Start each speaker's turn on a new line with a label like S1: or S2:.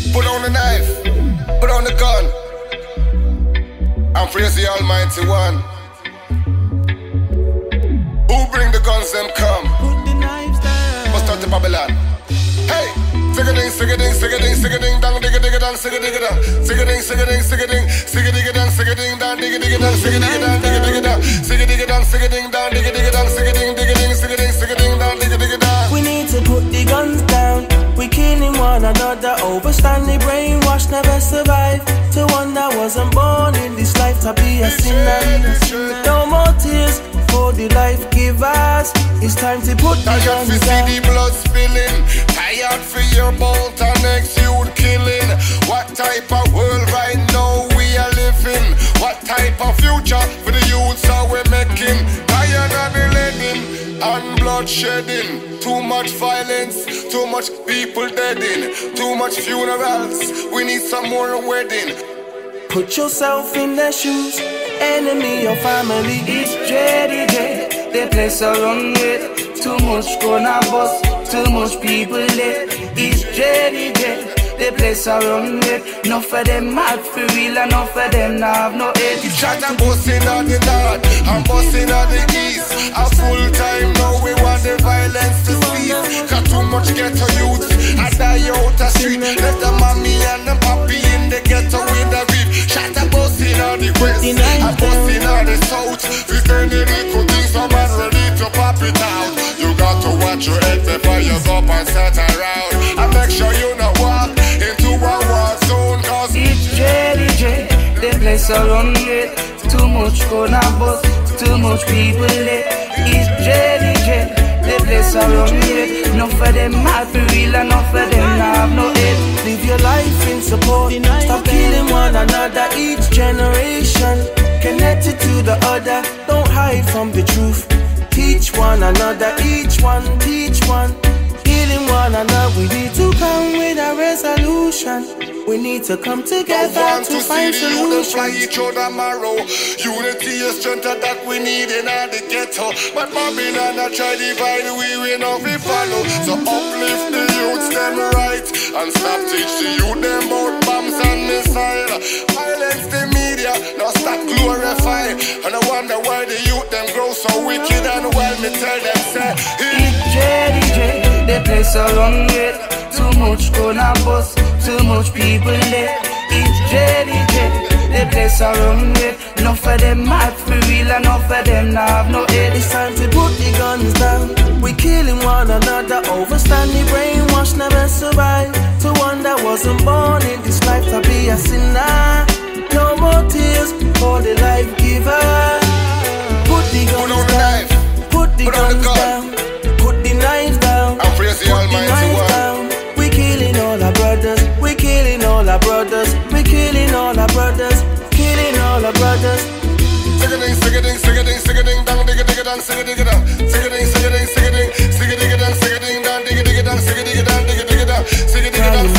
S1: Put on the knife, put on the gun, and praise the Almighty One. Who bring the guns, them come.
S2: Put the knives down.
S1: Bust out the Babylon. Hey, sig-a-ding, sig-a-ding, sig-a-ding, sig-a-ding, dang, dig-a-dig-a-dang, sig-a-dig-a-dang, sig-a-ding, sig-a-ding, sig-a-ding, sig-a-dig-a-dang, sig-a-ding, dang, dig-a-dig-a-dang, sig-a-dig-a-dang, dig-a-dig-a-dang, sig-a-dig-a-dang, sig-a-ding, dang, dig-a-dig-a-dang, sig-a-ding, dig-a-ding, sig-a-ding, sig-a-ding, dang, dig-a-dig-a-dang.
S2: We need to put the guns down. We killing one another, overstand the brainwash, never survive. To one that wasn't born in this life to be a sinner. No more tears for the life givers. It's time to put the guns down.
S1: Tired for see the blood spilling, tired for your bolt and next youth killing. What type of world right now we are living? What type of future for the youths are we making? Tired of the letting and blood shedding. Too much violence, too much people deading, too much funerals. We need some more wedding.
S2: Put yourself in their shoes, enemy or family.
S3: It's JDJ, the place around it. Too much gonna bust, too much people lit. It's JDJ, the place around it. Enough of them mad for real, enough of them now have no head.
S1: Shot a busting on the north, I'm busting on the east. A full time now we want the violence to cease. Got too much ghetto youth, I die out the street. Left the mommy and the papi in the ghetto with the beef. Shot a busting on the west, a busting on the south. We turn the little things, some man ready to pop it out. You got to watch your head before you go up and start around. And make sure you not walk into a war zone, cause
S3: it's JDJ, the place around it. Too much gonna bust, too much people lit. It's JDJ, the place around it. Enough of them mad for real, enough of them now have no head.
S2: Live your life in support, stop killing one another. Each generation connected to the other. Don't hide from the truth. Teach one another, each one teach one. Healing one another, we need to come with a resolution. We need to come together to find solutions.
S1: Fly each other marrow. Unity is strength that we need in all the ghetto. But Babylon I try divide, we know we follow. So uplift the youths them right, and stop teach the youth them about bombs and missiles. Violence the media, now stop glorify. And I wonder why the youth them grow so wicked. And while me tell them say
S3: it's JDJ, the place around it. Too much gonna bust, too much people lit. It's JDJ, the place around it. Enough of them mad for real, enough of them now have no head.
S2: It's time to put the guns down. We killing one another, overstand the brainwash, never survive. To one that wasn't born in this life to be a sinner. No more tears for the life giver. Put the guns down, put the guns down, put the knives down,
S1: and praise the Almighty One.
S2: We killing all our brothers, we killing all our brothers, we killing all our brothers, killing all our brothers.
S1: Sig-a-ding, sig-a-ding, sig-a-ding, sig-a-ding, dang, dig-a-dig-a-dang, sig-a-dig-a-dang, sig-a-ding, sig-a-ding, sig-a-ding, sig-a-dig-a-dang, sig-a-ding, dang, dig-a-dig-a-dang, sig-a-dig-a-dang, dig-a-dig-a-dang, sig-a-dig-a-dang,